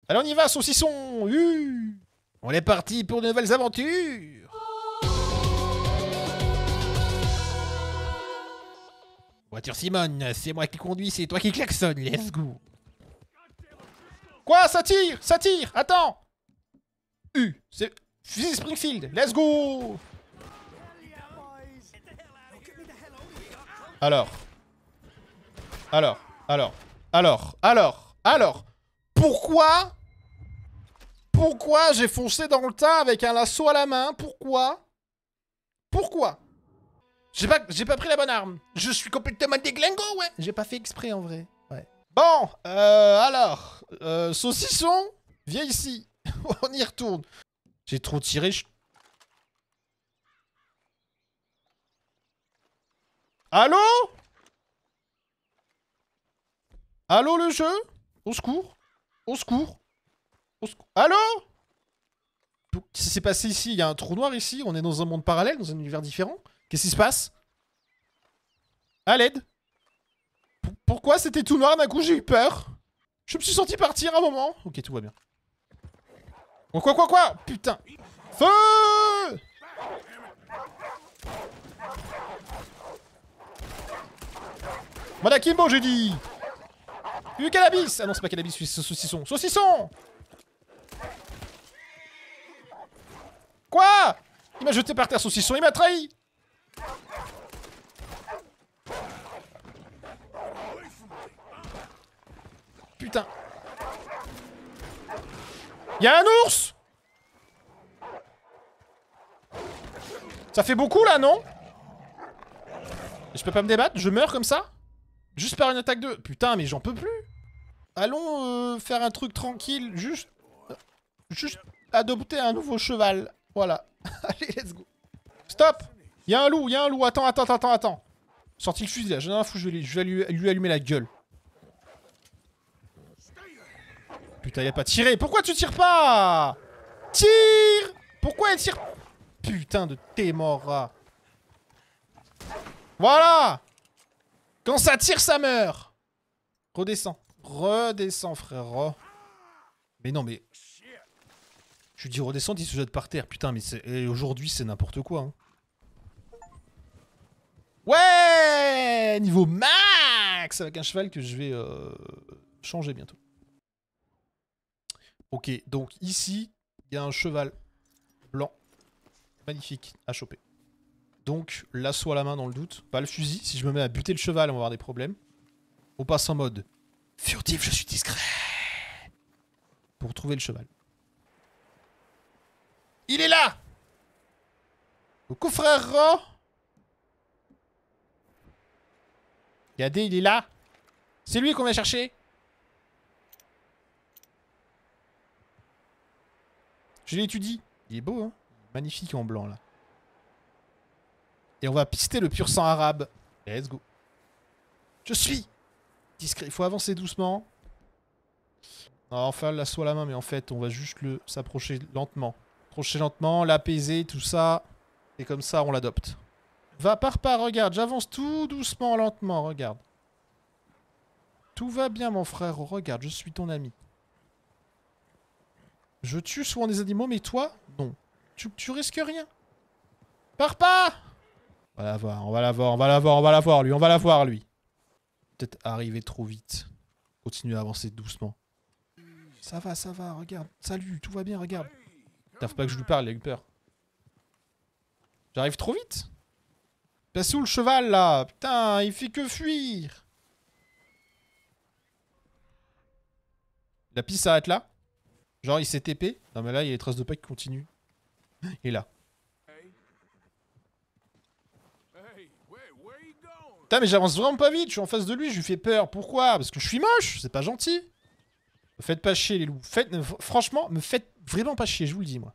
Allez, on y va, saucisson. On est parti pour de nouvelles aventures. Voiture Simone, c'est moi qui conduis, c'est toi qui klaxonne, let's go. Quoi? Ça tire! Ça tire! Attends! C'est fusil Springfield, let's go! Alors, pourquoi j'ai foncé dans le tas avec un lasso à la main? Pourquoi? J'ai pas pris la bonne arme. Je suis complètement déglingo, ouais. J'ai pas fait exprès en vrai. Ouais. Bon, alors, saucisson, viens ici. On y retourne. J'ai trop tiré. Allô? Allô le jeu? Au secours? Au secours? Au secours? Allô? Qu'est-ce qui s'est passé ici? Il y a un trou noir ici. On est dans un monde parallèle, dans un univers différent. Qu'est-ce qui se passe? À l'aide. Pourquoi c'était tout noir d'un coup? J'ai eu peur. Je me suis senti partir un moment. Ok, tout va bien. Oh, quoi? Putain. Feu! Mana Kimbo, j'ai dit. Du cannabis. Ah non, c'est pas cannabis, c'est saucisson. Saucisson! Quoi? Il m'a jeté par terre, saucisson, il m'a trahi. Putain. Y'a un ours? Ça fait beaucoup là, non? Je peux pas me débattre? Je meurs comme ça? Juste par une attaque de... Putain, mais j'en peux plus. Allons faire un truc tranquille. Juste adopter un nouveau cheval. Voilà. Allez, let's go. Stop. Y'a un loup. Attends. Sorti le fusil là. J'en ai un fou, je vais lui allumer la gueule. Putain, il a pas tiré. Pourquoi tu tires pas? Tire! Pourquoi elle tire? Putain de Témora. Voilà! Quand ça tire, ça meurt. Redescends, frère. Mais non, mais... Je lui dis redescends, il se jette par terre. Putain, mais aujourd'hui, c'est n'importe quoi. Hein. Ouais! Niveau max! Avec un cheval que je vais changer bientôt. Ok, donc ici, il y a un cheval blanc. Magnifique à choper. Donc, l'assaut à la main dans le doute. Pas le fusil. Si je me mets à buter le cheval, on va avoir des problèmes. On passe en mode furtif, je suis discret. Pour trouver le cheval. Il est là! Coucou frère Ro! Regardez, il est là. C'est lui qu'on va chercher. Je l'étudie. Il est beau, hein? Magnifique en blanc, là. Et on va pister le pur sang arabe. Let's go. Je suis discret. Il faut avancer doucement. On va faire l'assaut à la main, mais en fait, on va juste s'approcher lentement. Approcher lentement, l'apaiser, tout ça. Et comme ça, on l'adopte. Va par pas, regarde. J'avance tout doucement, lentement, regarde. Tout va bien, mon frère. Regarde, je suis ton ami. Je tue souvent des animaux, mais toi, non. Tu risques rien. Pars pas! On va la voir, lui. Peut-être arriver trop vite. Continue à avancer doucement. Ça va, regarde. Salut, tout va bien, regarde. Putain, faut pas que je lui parle, il a eu peur. J'arrive trop vite. Passe où le cheval, là? Putain, il fait que fuir. La piste s'arrête là? Genre, il s'est TP? Non, mais là, il y a les traces de pas qui continuent. Et là. Putain, mais j'avance vraiment pas vite, je suis en face de lui, je lui fais peur. Pourquoi? Parce que je suis moche, c'est pas gentil. Me faites pas chier, les loups. Franchement, me faites vraiment pas chier, je vous le dis, moi.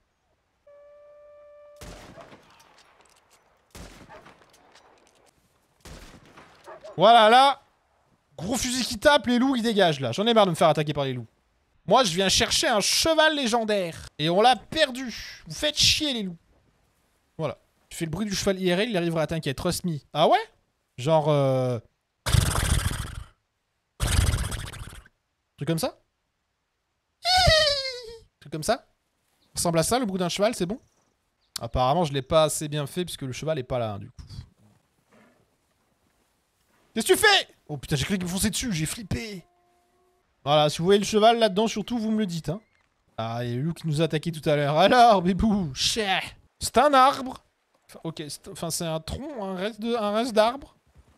Voilà, là. Gros fusil qui tape, les loups, ils dégagent, là. J'en ai marre de me faire attaquer par les loups. Moi, je viens chercher un cheval légendaire. Et on l'a perdu. Vous faites chier, les loups. Voilà. Tu fais le bruit du cheval IRL, il arrivera, t'inquiète, trust me. Ah ouais? Genre... Truc comme ça? truc comme ça. Ressemble à ça, le bruit d'un cheval, c'est bon? Apparemment, je l'ai pas assez bien fait puisque le cheval est pas là, hein, du coup. Qu'est-ce que tu fais? Oh putain, j'ai cru qu'il me fonçait dessus, j'ai flippé. Voilà, si vous voyez le cheval là-dedans, surtout, vous me le dites, hein. Ah, il y a le loup qui nous a attaqué tout à l'heure. Alors, bébou, chais. C'est un arbre. Enfin, ok, enfin, c'est un tronc, un reste d'arbre.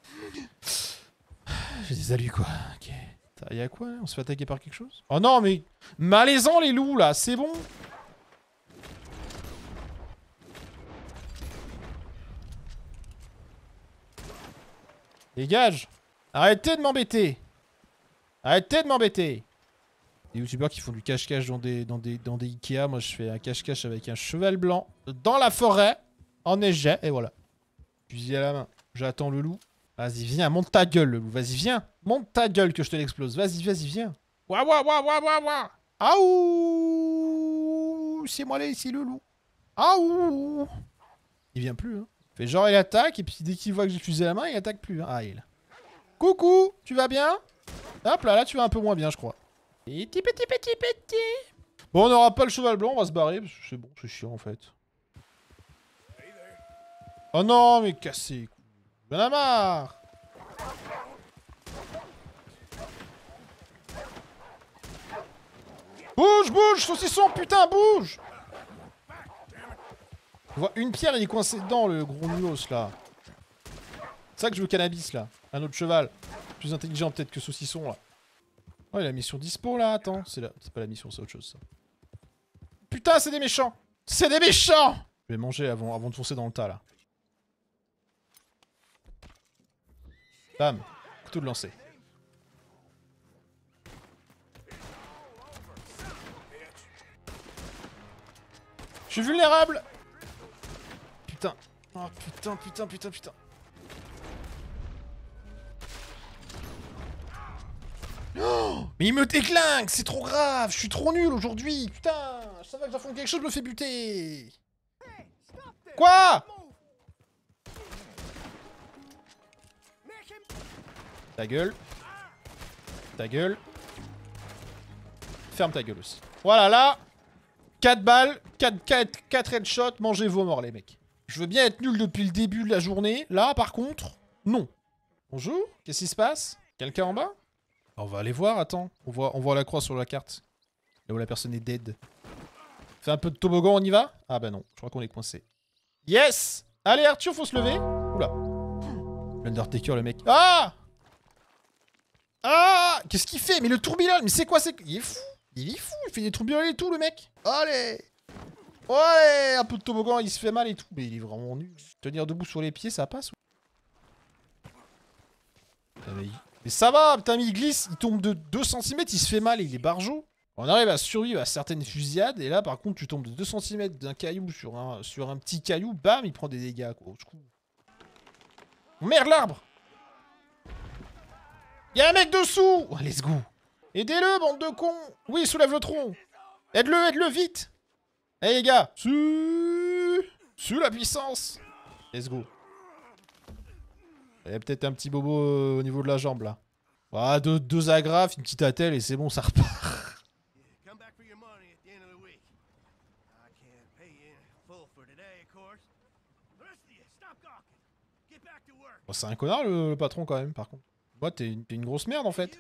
J'ai des alus, quoi. Ok. Il y a quoi, là? On se fait attaquer par quelque chose? Oh non, mais... Malaisant, les loups, là, c'est bon? Dégage. Arrêtez de m'embêter. Arrêtez de m'embêter. Les youtubeurs qui font du cache-cache dans des Ikea, moi je fais un cache-cache avec un cheval blanc dans la forêt, enneigé, et voilà. Fusil à la main. J'attends le loup. Vas-y, viens, monte ta gueule, le loup. Vas-y, viens. Monte ta gueule que je te l'explose. Vas-y, vas-y, viens. Ouah, ouah, ouah, ouah, ouah, ouah. Aouh. C'est moi là, ici, le loup. Aouh. Il vient plus, hein. Fait genre, il attaque, et puis dès qu'il voit que j'ai fusil à la main, il attaque plus. Hein. Ah, il. Coucou, tu vas bien? Hop là, tu vas un peu moins bien, je crois. Petit. Bon, on n'aura pas le cheval blanc, on va se barrer, parce que c'est bon, c'est chiant, en fait. Oh non, mais cassé. Y'en a marre. Bouge, bouge, saucisson, putain, bouge. Je vois une pierre, il est coincé dedans, le gros nulos, là. C'est ça que je veux cannabis, là. Un autre cheval. Plus intelligent, peut-être, que saucisson, là. Oh, il a la mission dispo, là. Attends, c'est pas la mission, c'est autre chose, ça. Putain, c'est des méchants. C'est des méchants. Je vais manger avant de foncer dans le tas, là. Bam. Couteau de lancer. Je suis vulnérable. Putain. Oh putain. Oh, mais il me déclingue, c'est trop grave, je suis trop nul aujourd'hui, putain. Je savais que j'affronte quelque chose, je me fais buter. Quoi? Ta gueule. Ta gueule. Ferme ta gueule aussi. Voilà, là. 4 balles, 4 headshots, mangez vos morts, les mecs. Je veux bien être nul depuis le début de la journée. Là, par contre, non. Bonjour, qu'est-ce qui se passe? Quelqu'un en bas? On va aller voir, attends. On voit la croix sur la carte. Là où la personne est dead. Fais un peu de toboggan, on y va? Ah bah non, je crois qu'on est coincé. Yes! Allez, Arthur, faut se lever. Oula. L'Undertaker, le mec. Ah! Ah! Qu'est-ce qu'il fait? Mais le tourbillon, mais c'est quoi? Il est fou! Il est fou! Il fait des tourbillons et tout, le mec! Allez! Ouais! Un peu de toboggan, il se fait mal et tout. Mais il est vraiment nul. Tenir debout sur les pieds, ça passe? Mais ça va, putain, mais il glisse, il tombe de 2 cm, il se fait mal et il est barjot. On arrive à survivre à certaines fusillades, et là, par contre, tu tombes de 2 cm d'un caillou sur un petit caillou, bam, il prend des dégâts, quoi. Merde, l'arbre! Y'a un mec dessous! Oh, let's go! Aidez-le, bande de cons! Oui, soulève le tronc! Aide-le, vite! Eh, les gars! Su la puissance! Let's go. Il y a peut-être un petit bobo au niveau de la jambe, là. Ah, deux agrafes, une petite attelle, et c'est bon, ça repart. Bon, c'est un connard, le patron, quand même, par contre. Moi, t'es une grosse merde, en fait.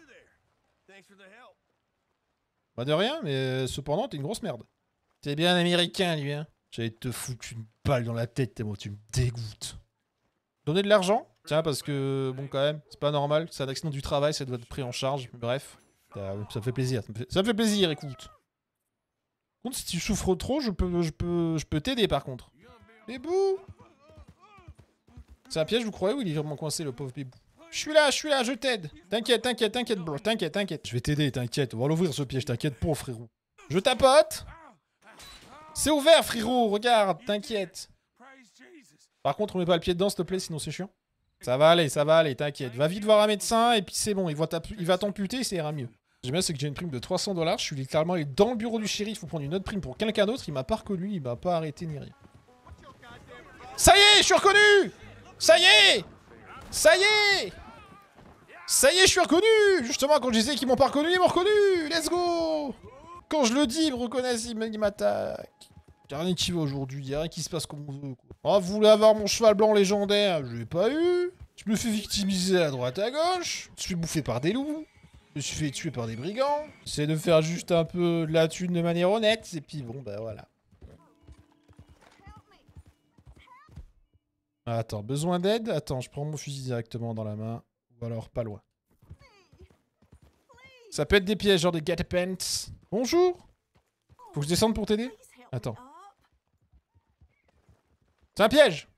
Pas de rien, mais cependant, t'es une grosse merde. T'es bien américain, lui, hein. J'allais te foutre une balle dans la tête, moi, tu me dégoûtes. Donner de l'argent? Tiens, parce que, bon, quand même, c'est pas normal. C'est un accident du travail, ça doit être pris en charge. Bref, ça me fait plaisir. Ça me fait plaisir, écoute. Par contre, si tu souffres trop, je peux t'aider, par contre. Bébou! C'est un piège, vous croyez, ou il est vraiment coincé, le pauvre bébou? Je suis là, je t'aide. T'inquiète, bro, t'inquiète. Je vais t'aider, t'inquiète. On va l'ouvrir, ce piège, t'inquiète pas, frérot. Je tapote. C'est ouvert, frérot, regarde, t'inquiète. Par contre, on met pas le pied dedans, s'il te plaît, sinon c'est chiant. Ça va aller, t'inquiète. Va vite voir un médecin, et puis c'est bon, il va t'amputer, ça ira mieux. J'aime bien, c'est que j'ai une prime de 300 $. Je suis littéralement allé dans le bureau du shérif pour prendre une autre prime pour quelqu'un d'autre. Il m'a pas reconnu, il m'a pas arrêté ni rien. Ça y est, je suis reconnu! Ça y est, je suis reconnu! Justement, quand je disais qu'ils m'ont pas reconnu, ils m'ont reconnu! Let's go! Quand je le dis, ils me reconnaissent, ils m'attaquent. Y'a rien qui va aujourd'hui, y'a rien qui se passe comme on veut, quoi. Oh, vous voulez avoir mon cheval blanc légendaire? Je l'ai pas eu. Je me fais victimiser à droite à gauche. Je suis bouffé par des loups. Je me suis fait tuer par des brigands. J'essaie de faire juste un peu de la thune de manière honnête. Et puis bon, bah voilà. Attends, besoin d'aide? Attends, je prends mon fusil directement dans la main. Ou alors pas loin. Ça peut être des pièges, genre des get-pants. Bonjour. Faut que je descende pour t'aider? Attends. C'est un piège!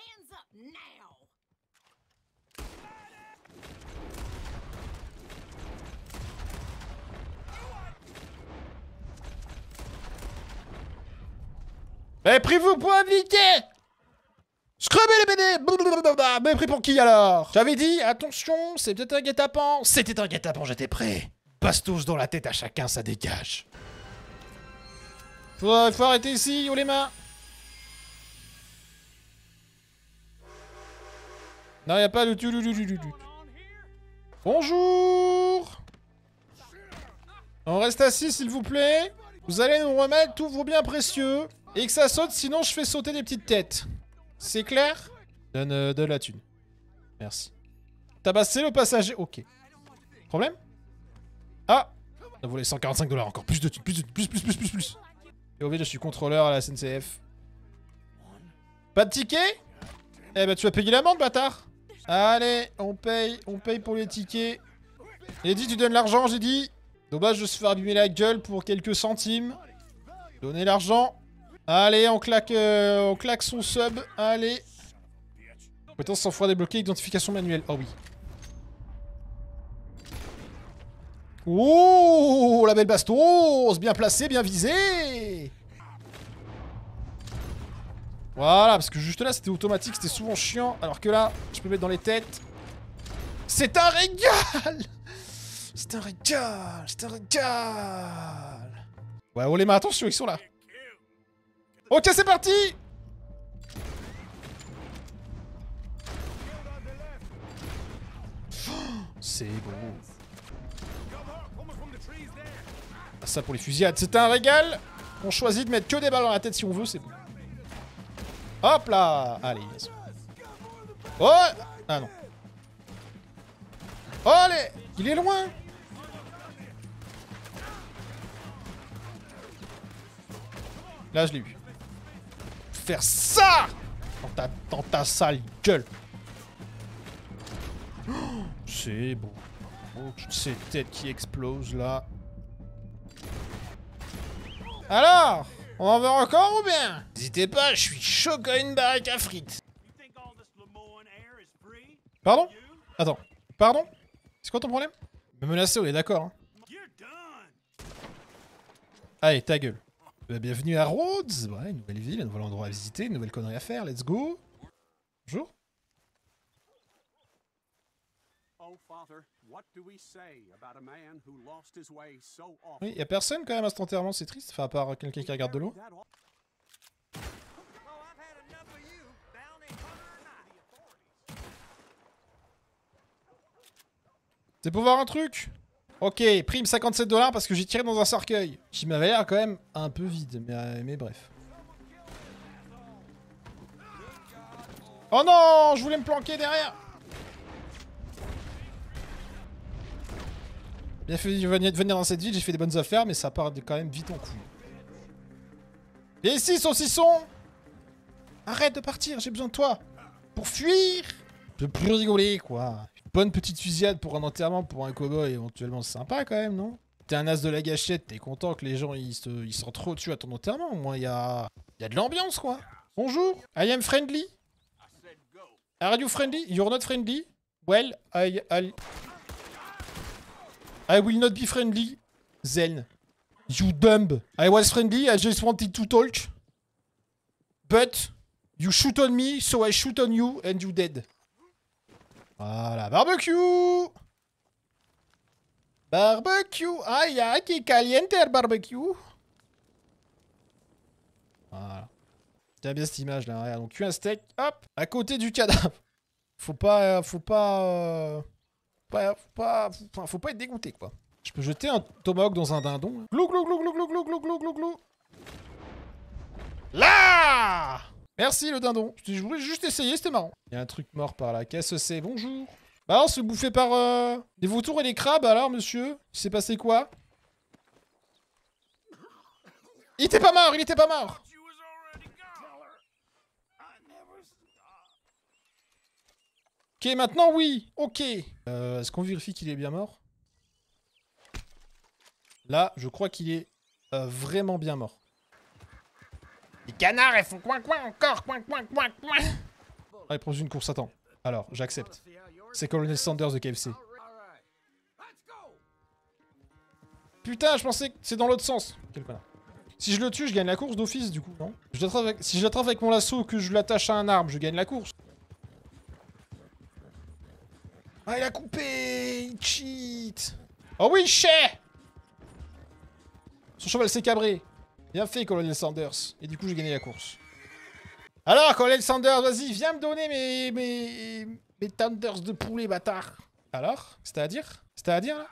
Eh, pris-vous pour indiquer! Scrubez les BD! Mais pris pour qui alors? J'avais dit, attention, c'est peut-être un guet-apens. C'était un guet-apens, j'étais prêt. Bastos dans la tête à chacun, ça dégage. Faut arrêter ici, yo les mains. Non, y'a pas de tu. Bonjour. On reste assis, s'il vous plaît. Vous allez nous remettre tous vos biens précieux. Et que ça saute, sinon je fais sauter des petites têtes. C'est clair? Donne la thune. Merci. Tabasser le passager. Ok. Problème? Ah! On a volé 145 $. Encore plus de thunes. Plus. Et au je suis contrôleur à la SNCF. Pas de ticket? Eh ben tu vas payer l'amende, bâtard. Allez, on paye pour les tickets. J'ai dit, tu donnes l'argent, j'ai dit. Dommage de se faire abîmer la gueule pour quelques centimes. Donnez l'argent. Allez, on claque son sub. Allez. Compétence sans froid débloquée, identification manuelle. Oh oui. Oh, la belle bastos. Bien placée, bien visée. Voilà, parce que juste là, c'était automatique, c'était souvent chiant. Alors que là, je peux mettre dans les têtes. C'est un régal! C'est un régal! Ouais, oh les mains, attention, ils sont là. Ok, c'est parti! C'est beau. Ah, ça pour les fusillades, c'est un régal! On choisit de mettre que des balles dans la tête si on veut, c'est bon. Hop là! Allez, yes. Oh! Ah non. Oh, allez! Il est loin! Là, je l'ai eu. Faire ça! Dans ta sale gueule! Oh, c'est beau. Oh, toutes ces têtes qui explosent là. Alors? On en veut encore ou bien? N'hésitez pas, je suis chaud comme une baraque à frites. Pardon? Attends. Pardon? C'est quoi ton problème? Me menacer, on est d'accord. Hein. Allez, ta gueule. Bienvenue à Rhodes. Ouais, une nouvelle ville, un nouvel endroit à visiter, une nouvelle connerie à faire. Let's go. Bonjour. Oui, y'a personne quand même à cet enterrement, c'est triste. Enfin, à part quelqu'un qui regarde de l'eau. C'est pour voir un truc? Ok, prime 57 $ parce que j'ai tiré dans un cercueil. Qui m'avait l'air quand même un peu vide, mais bref. Oh non, je voulais me planquer derrière. Bien fait de venir dans cette ville, j'ai fait des bonnes affaires, mais ça part quand même vite en couille. Et ici, saucisson! Arrête de partir, j'ai besoin de toi. Pour fuir. Je peux plus rigoler, quoi. Une bonne petite fusillade pour un enterrement, pour un cowboy, éventuellement, c'est sympa quand même, non? T'es un as de la gâchette, t'es content que les gens ils sont trop dessus à ton enterrement. Au moins, il y a de l'ambiance, quoi. Bonjour, I am friendly. Are you friendly? You're not friendly? Well, I will not be friendly. Then. You dumb. I was friendly, I just wanted to talk. But you shoot on me, so I shoot on you and you dead. Voilà, barbecue. Barbecue. Aïe, aïe, qui caliente el barbecue. Voilà. J'aime bien cette image là. Regarde, on cuit un steak, hop, à côté du cadavre. Faut pas être dégoûté, quoi. Je peux jeter un tomahawk dans un dindon. Glou glou glou glou glou glou glou glou glou glou. Là! Merci le dindon. Je voulais juste essayer, c'était marrant. Il y a un truc mort par là. Qu'est-ce que c'est? Bonjour. Bah alors, c'est bouffé par des vautours et des crabes alors, monsieur? Il s'est passé quoi? Il était pas mort, il était pas mort! Ok, maintenant oui. Ok. Est-ce qu'on vérifie qu'il est bien mort? Là, je crois qu'il est vraiment bien mort. Les canards, elles font coin encore, coin. Allez, prends une course, attends. Alors, j'accepte. C'est Colonel Sanders de KFC. Putain, je pensais que c'est dans l'autre sens. Quel connard. Si je le tue, je gagne la course d'office, du coup, non? Si je l'attrape avec mon lasso, que je l'attache à un arbre, je gagne la course. Ah, il a coupé! Il cheat! Oh oui, chais! Son cheval s'est cabré. Bien fait, Colonel Sanders. Et du coup, j'ai gagné la course. Alors, Colonel Sanders, vas-y, viens me donner mes tenders de poulet, bâtard. Alors? C'était à dire? C'était à dire, là?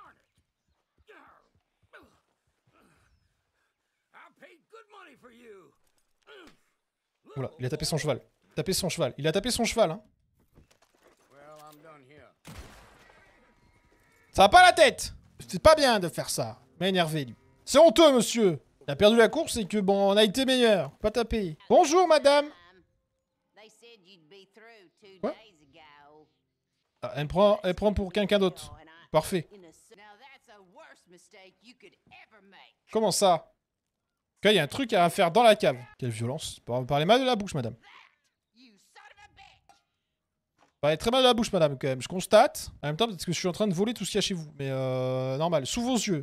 Oula, il a tapé son cheval. Il a tapé son cheval, hein. Ça va pas la tête! C'est pas bien de faire ça. Il m'a énervé, lui. C'est honteux, monsieur! Il a perdu la course et que, bon, on a été meilleur. Pas tapé. Bonjour, madame! Quoi? Ah, elle prend pour quelqu'un d'autre. Parfait. Comment ça? Il y a un truc à faire dans la cave. Quelle violence. Parlez mal de la bouche, madame. Parlez très mal de la bouche, madame, quand même. Je constate. En même temps, peut-être que je suis en train de voler tout ce qu'il y a chez vous. Mais normal. Sous vos yeux.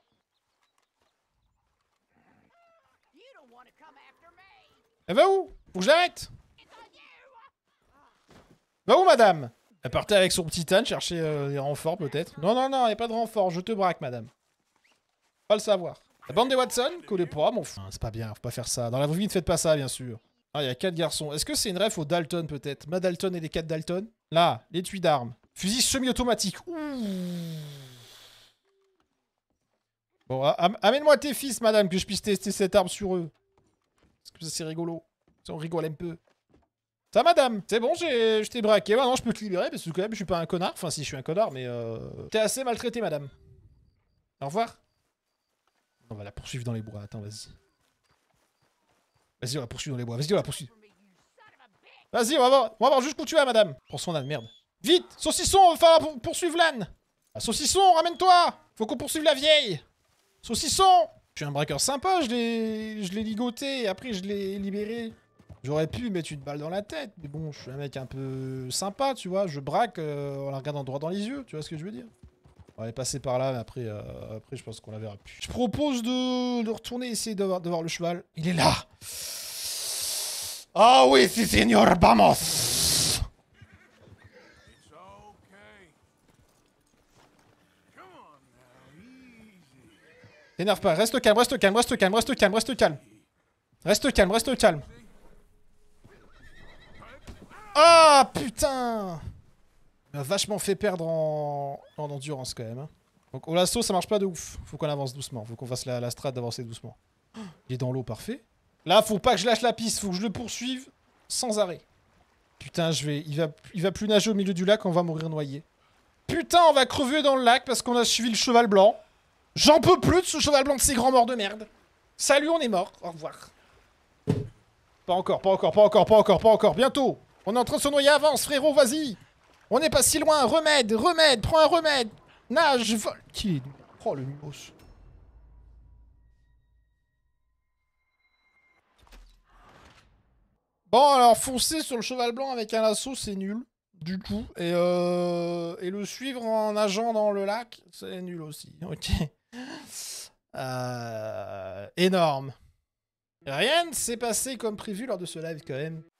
Elle va où? Faut que j'arrête. Va où, madame? Elle partait avec son petit âne chercher des renforts, peut-être. Non, non, non, il n'y a pas de renfort. Je te braque, madame. Pas le savoir. La bande des Watson, collez pas, mon fou. C'est pas bien, faut pas faire ça. Dans la vraie vie, ne faites pas ça, bien sûr. Ah, il y a 4 garçons. Est-ce que c'est une ref au Dalton, peut-être? Ma Dalton et les 4 Dalton? Là, l'étui d'armes. Fusil semi-automatique. Bon, amène-moi tes fils, madame, que je puisse tester cette arme sur eux. Parce que ça, c'est rigolo. Ça, on rigole un peu. Ça, madame? C'est bon, je t'ai braqué. Maintenant, je peux te libérer, parce que quand même, je suis pas un connard. Enfin, si, je suis un connard, mais t'es assez maltraité, madame. Au revoir. On va la poursuivre dans les bois. Attends, vas-y. Vas-y, on la poursuit dans les bois. Vas-y, on la poursuit. Vas-y, on va voir jusqu'où tu vas, madame. Prends son âne, merde. Vite! Saucisson, on va falloir poursuivre l'âne. Ah, saucisson, ramène-toi! Faut qu'on poursuive la vieille. Saucisson! Je suis un braqueur sympa, je l'ai ligoté et après je l'ai libéré. J'aurais pu mettre une balle dans la tête, mais bon, je suis un mec un peu sympa, tu vois. Je braque en la regardant droit dans les yeux, tu vois ce que je veux dire? On va passer par là, mais après, je pense qu'on la verra plus. Je propose de retourner essayer de voir le cheval. Il est là. Ah oui, si, señor, vamos. T'énerve pas, reste calme, reste calme, reste calme, reste calme, reste calme. Reste calme, reste calme. Ah, putain! Il m'a vachement fait perdre en endurance quand même. Hein. Donc au lasso ça marche pas de ouf. Faut qu'on avance doucement. Faut qu'on fasse la strat d'avancer doucement. Il est dans l'eau, parfait. Là faut pas que je lâche la piste. Faut que je le poursuive sans arrêt. Putain il va plus nager au milieu du lac. On va mourir noyé. Putain on va crever dans le lac parce qu'on a suivi le cheval blanc. J'en peux plus de ce cheval blanc de ces grands morts de merde. Salut on est mort. Au revoir. Pas encore, pas encore, pas encore, pas encore, pas encore. Bientôt. On est en train de se noyer. Avance frérot, vas-y. On n'est pas si loin, remède, remède, prends un remède. Nage, vole. Qui est... Oh, le mimos. Bon, alors, foncer sur le cheval blanc avec un lasso, c'est nul. Du coup. Et le suivre en nageant dans le lac, c'est nul aussi. Ok. Énorme. Rien ne s'est passé comme prévu lors de ce live, quand même.